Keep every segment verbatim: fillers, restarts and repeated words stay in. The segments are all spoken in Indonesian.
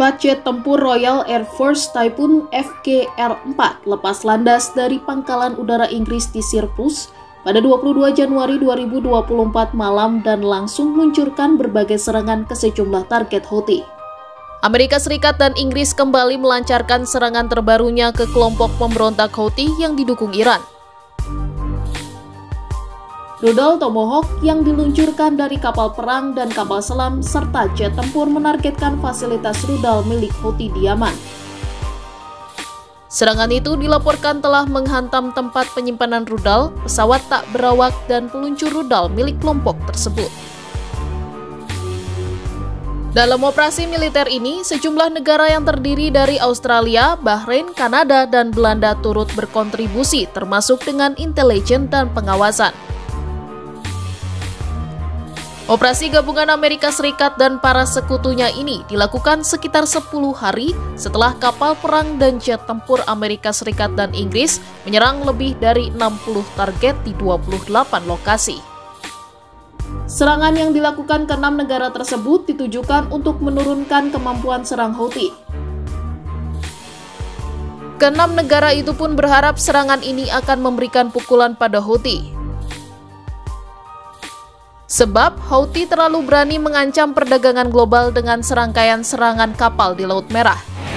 Empat jet tempur Royal Air Force Typhoon F K R empat lepas landas dari pangkalan udara Inggris di Syracuse pada dua puluh dua Januari dua ribu dua puluh empat malam dan langsung meluncurkan berbagai serangan ke sejumlah target Houthi. Amerika Serikat dan Inggris kembali melancarkan serangan terbarunya ke kelompok pemberontak Houthi yang didukung Iran. Rudal Tomahawk yang diluncurkan dari kapal perang dan kapal selam serta jet tempur menargetkan fasilitas rudal milik Houthi di Yaman. Serangan itu dilaporkan telah menghantam tempat penyimpanan rudal, pesawat tak berawak, dan peluncur rudal milik kelompok tersebut. Dalam operasi militer ini, sejumlah negara yang terdiri dari Australia, Bahrain, Kanada, dan Belanda turut berkontribusi termasuk dengan intelijen dan pengawasan. Operasi gabungan Amerika Serikat dan para sekutunya ini dilakukan sekitar sepuluh hari setelah kapal perang dan jet tempur Amerika Serikat dan Inggris menyerang lebih dari enam puluh target di dua puluh delapan lokasi. Serangan yang dilakukan ke enam negara tersebut ditujukan untuk menurunkan kemampuan serang Houthi. Keenam negara itu pun berharap serangan ini akan memberikan pukulan pada Houthi. Sebab Houthi terlalu berani mengancam perdagangan global dengan serangkaian serangan kapal di Laut Merah.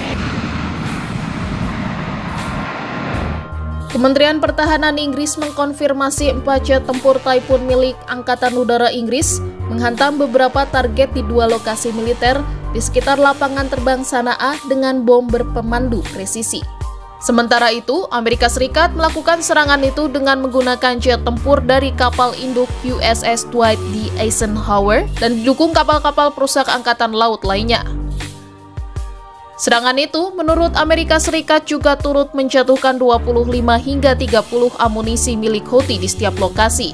Kementerian Pertahanan Inggris mengkonfirmasi empat jet tempur Typhoon milik Angkatan Udara Inggris menghantam beberapa target di dua lokasi militer di sekitar lapangan terbang Sana'a dengan bom berpemandu presisi. Sementara itu, Amerika Serikat melakukan serangan itu dengan menggunakan jet tempur dari kapal induk U S S Dwight D. Eisenhower dan didukung kapal-kapal perusak angkatan laut lainnya. Serangan itu, menurut Amerika Serikat juga turut menjatuhkan dua puluh lima hingga tiga puluh amunisi milik Houthi di setiap lokasi.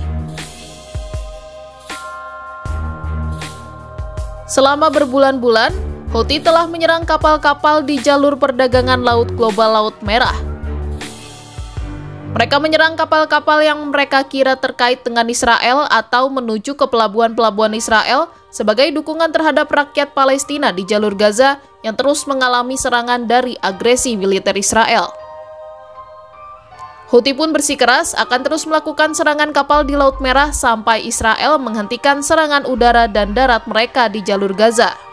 Selama berbulan-bulan, Houthi telah menyerang kapal-kapal di jalur perdagangan laut global Laut Merah. Mereka menyerang kapal-kapal yang mereka kira terkait dengan Israel atau menuju ke pelabuhan-pelabuhan Israel sebagai dukungan terhadap rakyat Palestina di jalur Gaza yang terus mengalami serangan dari agresi militer Israel. Houthi pun bersikeras akan terus melakukan serangan kapal di Laut Merah sampai Israel menghentikan serangan udara dan darat mereka di jalur Gaza.